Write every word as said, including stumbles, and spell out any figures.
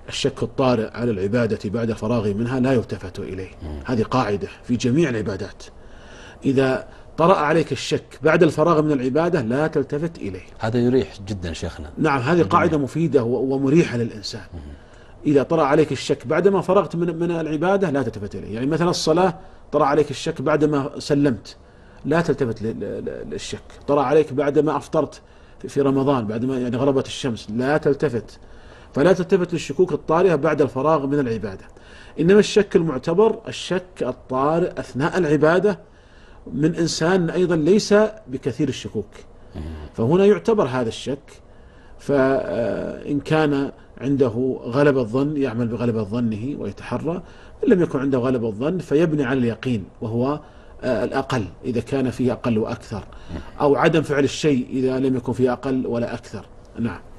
الشك الطارئ على العبادة بعد الفراغ منها لا يلتفت إليه. هذه قاعدة في جميع العبادات، إذا طرأ عليك الشك بعد الفراغ من العبادة لا تلتفت إليه. هذا يريح جدا شيخنا. نعم، هذه قاعدة مفيدة ومريحة للإنسان. إذا طرأ عليك الشك بعدما فرغت من من العبادة لا تلتفت إليه. يعني مثلا الصلاة طرأ عليك الشك بعدما سلمت لا تلتفت للشك. طرأ عليك بعدما أفطرت في رمضان بعدما يعني غربت الشمس لا تلتفت. فلا تلتفت للشكوك الطارئة بعد الفراغ من العبادة. إنما الشك المعتبر الشك الطارئ أثناء العبادة من إنسان أيضا ليس بكثير الشكوك، فهنا يعتبر هذا الشك. فإن كان عنده غلبة الظن يعمل بغلبة ظنه ويتحرى، إن لم يكن عنده غلبة الظن فيبني على اليقين وهو الأقل إذا كان فيه أقل وأكثر، أو عدم فعل الشيء إذا لم يكن فيه أقل ولا أكثر. نعم.